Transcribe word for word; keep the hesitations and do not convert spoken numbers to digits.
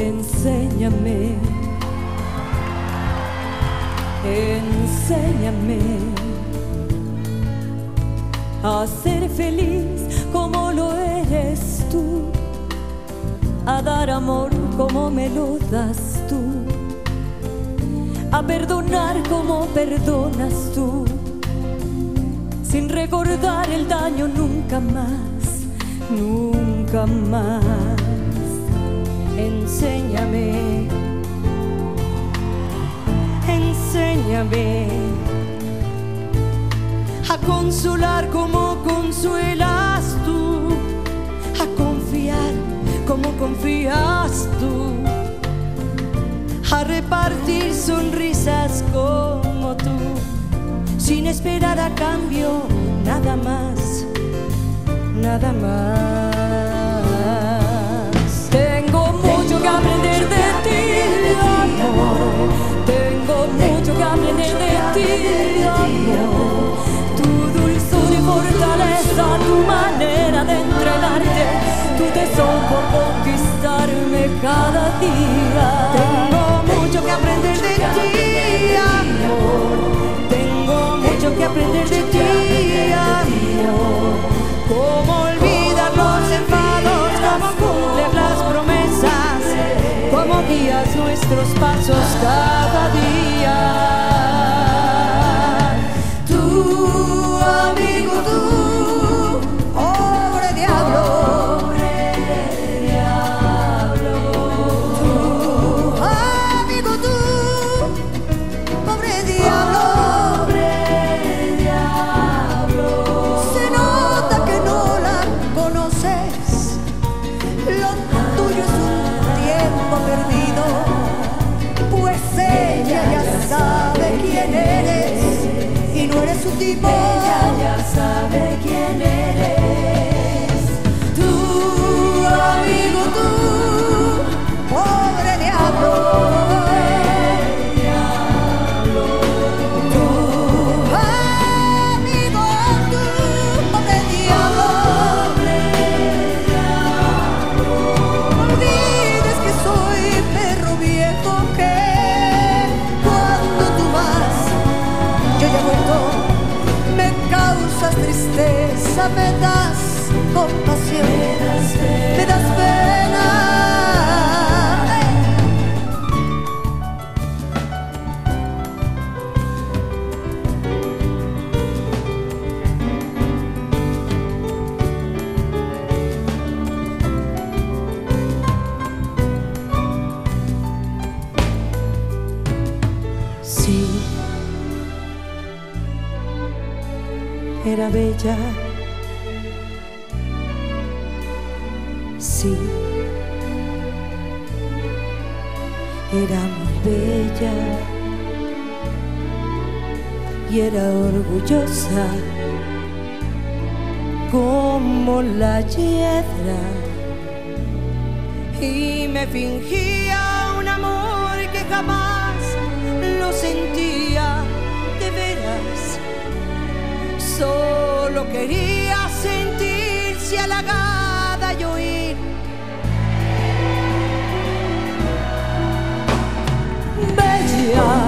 Enséñame, enséñame a ser feliz como lo eres tú, a dar amor como me lo das tú, a perdonar como perdonas tú, sin recordar el daño nunca más, nunca más. Enséñame, enséñame a consolar como consuelas tú, a confiar como confías tú, a repartir sonrisas como tú, sin esperar a cambio nada más, nada más. Tengo mucho que aprender de ti, amor. Tengo mucho que aprender de ti, amor. Tu dulzura y fortaleza, tu manera de entregarte, tu tesón por conquistarme cada día. Tengo mucho que aprender de ti, amor. Tengo mucho que aprender de ti, amor. Cómo olvidar los enfados, cómo cumplir las promesas, cómo guías nuestros pasos cada día. Tú, amigo, tú, pobre diablo, pobre diablo. Tú, amigo, tú, pobre diablo, pobre diablo. Se nota que no la conoces, lo tuyo es un tiempo perdido, pues ella ya sabe quién eres y no eres su tipo. Ella ya sabe quién eres. Tú, amigo, tú, pobre diablo, pobre diablo. Tú, amigo, tú, pobre diablo, pobre diablo. No olvides que soy perro viejo que cuando tú vas yo ya he vuelto. Me causas tristeza, me das compasión, me das pena, me das pena. Sí, era bella, sí, era muy bella y era orgullosa como la hiedra, y me fingía un amor que jamás lo sentía de veras. Solo quería sentirse halagada y oír: bella,